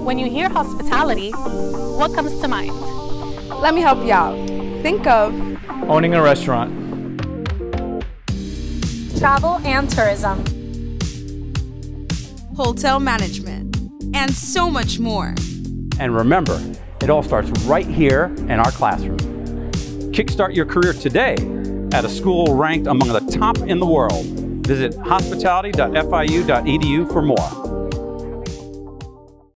When you hear hospitality, what comes to mind? Let me help you out. Think of owning a restaurant, Travel and tourism, hotel management, and so much more. And remember, it all starts right here in our classroom. Kickstart your career today at a school ranked among the top in the world. Visit hospitality.fiu.edu for more.